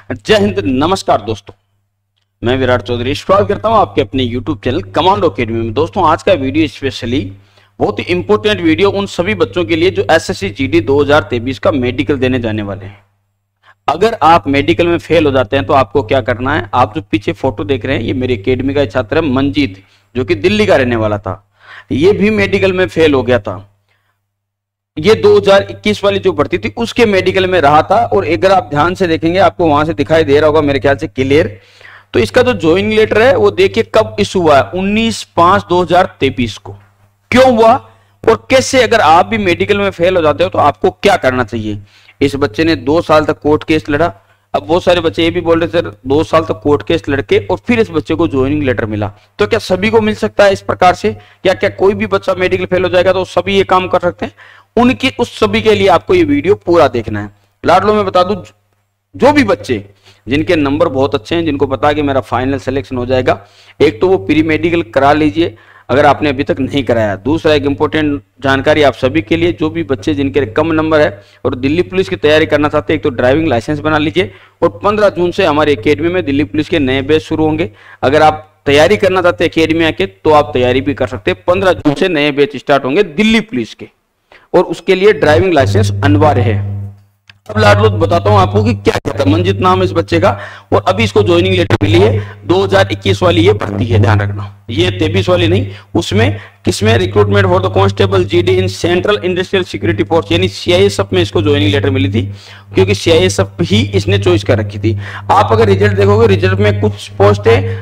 जय हिंद, नमस्कार दोस्तों। मैं विराट चौधरी स्वागत करता हूं आपके अपने YouTube चैनल कमांडो अकेडमी में। दोस्तों, आज का वीडियो स्पेशली बहुत ही इंपॉर्टेंट वीडियो उन सभी बच्चों के लिए जो एसएससी जीडी 2023 का मेडिकल देने जाने वाले हैं। अगर आप मेडिकल में फेल हो जाते हैं तो आपको क्या करना है। आप जो पीछे फोटो देख रहे हैं, ये मेरी अकेडमी का छात्र है मंजीत, जो कि दिल्ली का रहने वाला था। ये भी मेडिकल में फेल हो गया था। ये 2021 वाली जो भर्ती थी उसके मेडिकल में रहा था। और अगर आप ध्यान से देखेंगे, आपको वहां से दिखाई दे रहा होगा मेरे ख्याल से क्लियर। तो इसका जो ज्वाइनिंग लेटर है वो देखिए कब इशू हुआ है, 19/5/2023 को। क्यों हुआ और कैसे, अगर आप भी मेडिकल में फेल हो जाते हो तो आपको क्या करना चाहिए। इस बच्चे ने 2 साल तक कोर्ट केस लड़ा। अब बहुत सारे बच्चे ये भी बोल रहे सर 2 साल तक कोर्ट केस लड़के और फिर इस बच्चे को ज्वाइनिंग लेटर मिला, तो क्या सभी को मिल सकता है इस प्रकार से? क्या कोई भी बच्चा मेडिकल फेल हो जाएगा तो सभी ये काम कर सकते हैं? उनकी उस सभी के लिए आपको ये वीडियो पूरा देखना है। लाडलो में बता दूं, जो भी बच्चे जिनके नंबर बहुत अच्छे हैं, जिनको पता है कि मेरा फाइनल सिलेक्शन हो जाएगा, एक तो वो प्री मेडिकल करा लीजिए अगर आपने अभी तक नहीं कराया। दूसरा, एक इंपॉर्टेंट जानकारी आप सभी के लिए, जो भी बच्चे जिनके कम नंबर है और दिल्ली पुलिस की तैयारी करना चाहते हैं, एक तो ड्राइविंग लाइसेंस बना लीजिए। और 15 जून से हमारी अकेडमी में दिल्ली पुलिस के नए बैच शुरू होंगे। अगर आप तैयारी करना चाहते हैं अकेडमी आके तो आप तैयारी भी कर सकते हैं। 15 जून से नए बैच स्टार्ट होंगे दिल्ली पुलिस के, और उसके लिए ड्राइविंग लाइसेंस अनिवार्य है। अब लाडलो बताता हूं आपको कि क्या कहता है। मंजित नाम है इस बच्चे का, और अभी इसको ज्वाइनिंग लेटर मिली है 2021 वाली ये भर्ती है, ध्यान रखना, ये 23 वाली नहीं। उसमें किसमें? Recruitment for the constable GD in central industrial security force, यानी सीआईएसएफ में इसको ज्वाइनिंग लेटर मिली थी, क्योंकि सीआईएसएफ ही इसने चॉइस कर रखी थी। आप अगर रिजल्ट देखोगे, रिजल्ट में कुछ पोस्ट है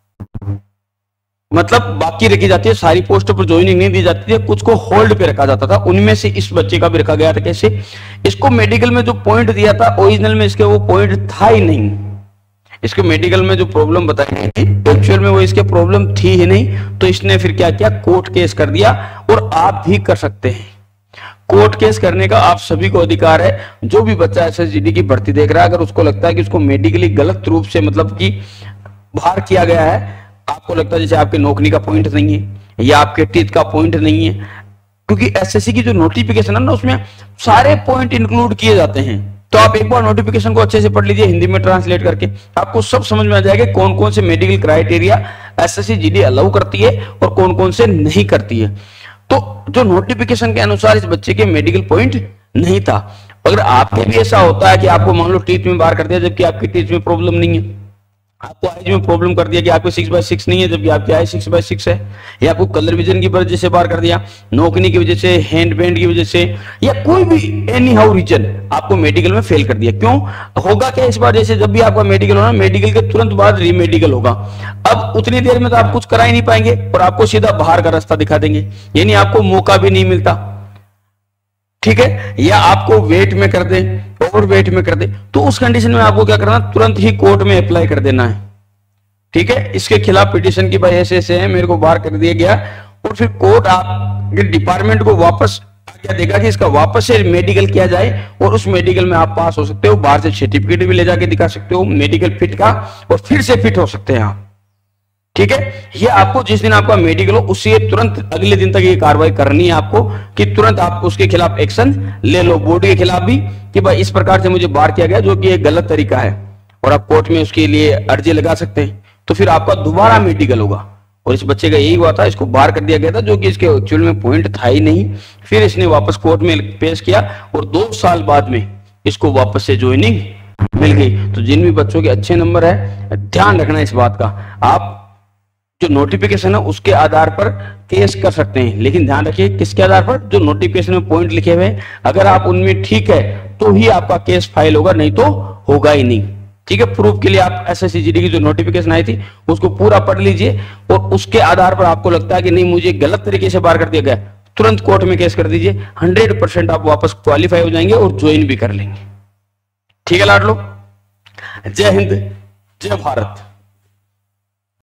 मतलब बाकी रखी जाती है, सारी पोस्टों पर ज्वाइनिंग नहीं दी जाती है, कुछ को होल्ड पे रखा जाता था। उनमें से इस बच्चे का भी रखा गया था। कैसे? इसको मेडिकल में जो पॉइंट दिया था ओरिजिनल में इसके वो पॉइंट था ही नहीं। इसको मेडिकल में जो प्रॉब्लम बताई गई थी एक्चुअल में वो इसके प्रॉब्लम थी ही नहीं। तो इसने फिर क्या किया, कोर्ट केस कर दिया। और आप भी कर सकते हैं कोर्ट केस करने का, आप सभी को अधिकार है। जो भी बच्चा एसएसजीडी की भर्ती देख रहा है, अगर उसको लगता है कि उसको मेडिकली गलत रूप से मतलब कि बाहर किया गया है, आपको लगता है जैसे आपके नौकरी का पॉइंट नहीं है या आपके टीथ का पॉइंट नहीं है, क्योंकि एसएससी की जो नोटिफिकेशन है ना उसमें सारे पॉइंट इंक्लूड किए जाते हैं। तो आप एक बार नोटिफिकेशन को अच्छे से पढ़ लीजिए, हिंदी में ट्रांसलेट करके, आपको सब समझ में आ जाएगा कौन कौन से medical criteria SSC GD allow करती है और कौन कौन से नहीं करती है। तो जो नोटिफिकेशन के अनुसार इस बच्चे के मेडिकल पॉइंट नहीं था। अगर आपके भी ऐसा होता है कि आपको मान लो टीथ में बाहर कर दिया जबकि आपकी टीथ में प्रॉब्लम नहीं है, आपको आईज में प्रॉब्लम कर दिया कि आपको 6/6 नहीं है जबकि आपकी आई 6/6 है, या आपको कलर विजन की वजह से बाहर कर दिया, नौकरी की वजह से, हैंड बैंड की वजह से, या कोई भी एनी हाउ रीजन आपको मेडिकल में फेल कर दिया। क्यों होगा क्या इस बार? जैसे जब भी आपका मेडिकल होना, मेडिकल के तुरंत बाद रीमेडिकल होगा। अब उतनी देर में तो आप कुछ करा ही नहीं पाएंगे और आपको सीधा बाहर का रास्ता दिखा देंगे, यानी आपको मौका भी नहीं मिलता, ठीक है, या आपको वेट में कर दे, ओवर वेट में कर दे। तो उस कंडीशन में आपको क्या करना, तुरंत ही कोर्ट में अप्लाई कर देना है, ठीक है। इसके खिलाफ पिटीशन की भाई ऐसे है, मेरे को बाहर कर दिया गया, और फिर कोर्ट आपके डिपार्टमेंट को वापस क्या देगा कि इसका वापस से मेडिकल किया जाए, और उस मेडिकल में आप पास हो सकते हो। बाहर से सर्टिफिकेट भी ले जाके दिखा सकते हो मेडिकल फिट का, और फिर से फिट हो सकते हैं आप, ठीक है। ये आपको जिस दिन आपका मेडिकल हो उससे तुरंत अगले दिन तक ये कार्रवाई करनी है आपको, कि तुरंत आप उसके खिलाफ एक्शन ले लो, बोर्ड के खिलाफ भी, कि भाई इस प्रकार से मुझे बाहर किया गया जो कि एक गलत तरीका है, और आप कोर्ट में उसके लिए अर्जी लगा सकते हैं। तो फिर आपका दोबारा मेडिकल होगा। और इस बच्चे का यही हुआ था, इसको बाहर कर दिया गया था जो कि इसके एक्चुअल में पॉइंट था ही नहीं। फिर इसने वापस कोर्ट में पेश किया और 2 साल बाद में इसको वापस से ज्वाइनिंग मिल गई। तो जिन भी बच्चों के अच्छे नंबर है, ध्यान रखना इस बात का, आप जो नोटिफिकेशन है उसके आधार पर केस कर सकते हैं, लेकिन ध्यान रखिए किसके आधार पर? जो नोटिफिकेशन में पॉइंट लिखे हुए हैं, अगर आप उनमें ठीक है तो ही आपका केस फाइल होगा, नहीं तो होगा ही नहीं, ठीक है। प्रूफ के लिए आप एसएससी जीडी की जो नोटिफिकेशन आई थी उसको पूरा पढ़ लीजिए, और उसके आधार पर आपको लगता है कि नहीं मुझे गलत तरीके से बाहर कर दिया गया, तुरंत कोर्ट में केस कर दीजिए। 100% आप वापस क्वालिफाई हो जाएंगे और ज्वाइन भी कर लेंगे, ठीक है लाडलो। जय हिंद, जय भारत।